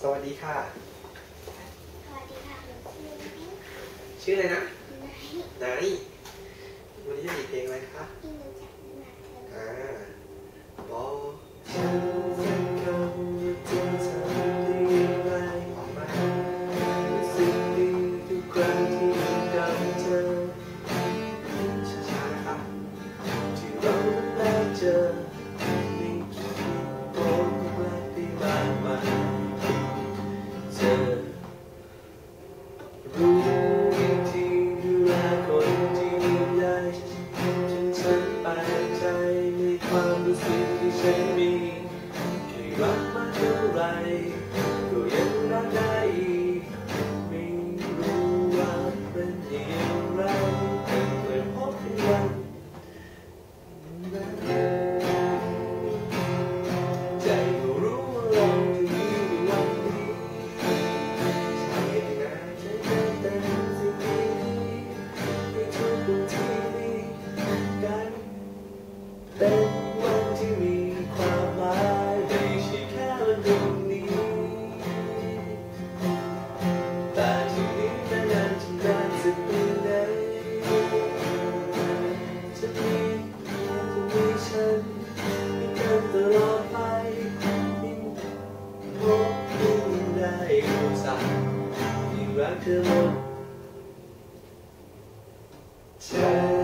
วัสดีค่ะสวัสดีค่ะชื่ออะไรนะไนท์ไนท์วันนี้จะมีเพลงอะไรคะที่รู้จักมาเธอบอกฉันสักคำว่าเธอทำได้อย่างไรออกมารู้สึกดีทุกครั้งที่กับเธอช้าๆนะครับที่เราได้เจอมีกี่โอ้แปลกที่มากมายเธอรู้วิธีดูแลคนที่ยิ่งใหญ่จนฉันแปลกใจในความรู้สึกที่ฉันมีแค่รักมากเท่าไรก็ยังรักได้อีกไม่รู้ว่าเป็นอย่างไรเคยพบกันวันใจก็รู้ว่าเราจะมีวันนี้ใช่นะใจแต่สิ่งดีให้ทุกวันที่มีกันเป็นวันที่มีความหมายไม่ใช่แค่วันพรุ่งนี้แต่ที่นี้แต่นานที่นานสักปีไหนจะมีฉันมีกันตลอดไปยิ่งพบยิ่งได้รู้จักยิ่งรักเธอหมดใจ